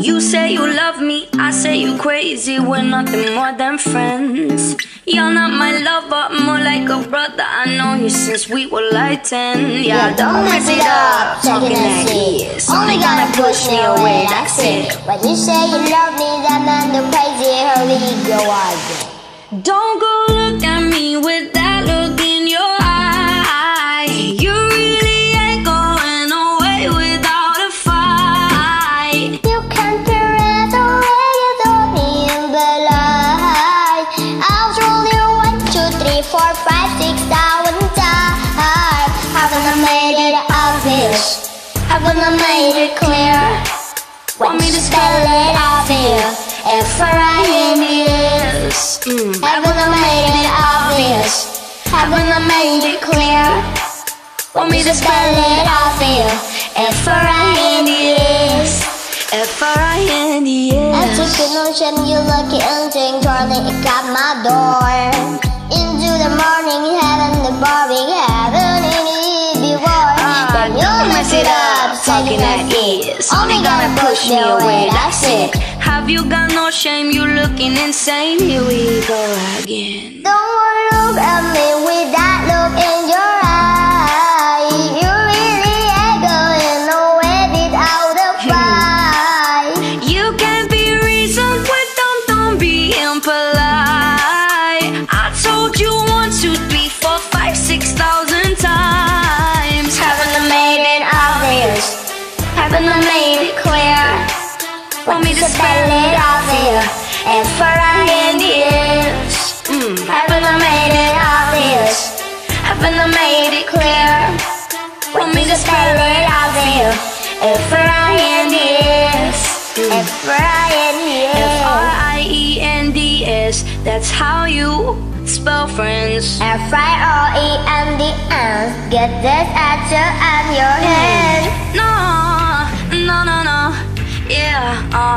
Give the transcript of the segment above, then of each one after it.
You say you love me, I say you crazy. We're nothing more than friends. You're not my lover, more like a brother. I know you since we were like 10. Yeah, don't mess it up, talking like this. Only gonna push me away, that's it. When you say you love me, that man the crazy, here we go again. Don't go look at me with that look in your eye. You really ain't going away without a fight. You can't carry the way you told me in the light. I'll show you 1, 2, 3, 4, 5, 6, 7 times. Haven't I made it obvious? Haven't I made it clear? Want me to spell it out here? F-R-I-N-E-S. Haven't I made it obvious? Haven't I made it clear? Want me to spell it out here? F-R-I-N-E-S. F-R-I-N-E-S. I took an ocean, you lucky engine, turning it at my door. Into the morning, heaven, the Barbie, haven't it before. Then you'll mess it up, talking at ease. Only gonna push me away, that's it. Have you got no shame? You looking insane. Here we go again. Don't look at me with that look in your eye. You really ain't going nowhere without a fight. You can't be reasoned with, don't be impolite. I told you 1, 2, 3, 4, 5, 6,000 times. Haven't I made it obvious? Haven't I made it clear? Want me to spell it out there? F-R-I-N-E-S. Haven't I made it obvious? Haven't I made it clear? Want me to spell it out there? F-R-I-N-E-S. F-R-I-N-E-S. F-R-I-E-N-D-S. That's how you spell friends. F-R-I-E-N-D-S. Get this answer on your head. No. Yeah,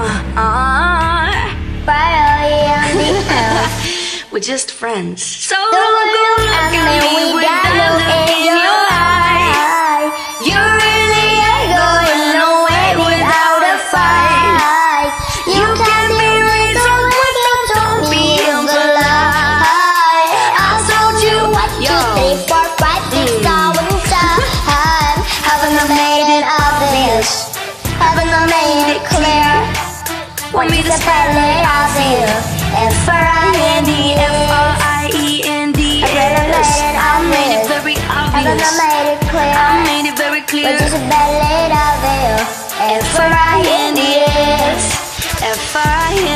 we're just friends. So don't look at me with that look in your eye. You really ain't going nowhere without a fight. You can't be reasoned with, don't be impolite. I told you 1, 2, 3, 4, 5, 6, 7 times. Haven't I made it obvious? Haven't I made it clear? Want me to spell it out here? F-R-I-N-D-S. F-R-I-E-N-D-S. I made it very obvious. Haven't I made it clear? I made it very clear. But just spell it out there. F-R-I-N-D-S. F-R-I-N-D-S.